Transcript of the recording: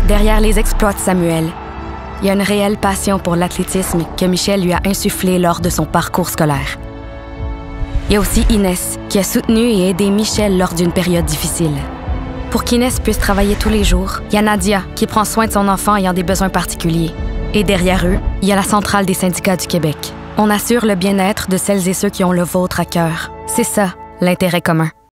Derrière les exploits de Samuel, il y a une réelle passion pour l'athlétisme que Michel lui a insufflé lors de son parcours scolaire. Il y a aussi Inès, qui a soutenu et aidé Michel lors d'une période difficile. Pour qu'Inès puisse travailler tous les jours, il y a Nadia, qui prend soin de son enfant ayant des besoins particuliers. Et derrière eux, il y a la Centrale des syndicats du Québec. On assure le bien-être de celles et ceux qui ont le vôtre à cœur. C'est ça, l'intérêt commun.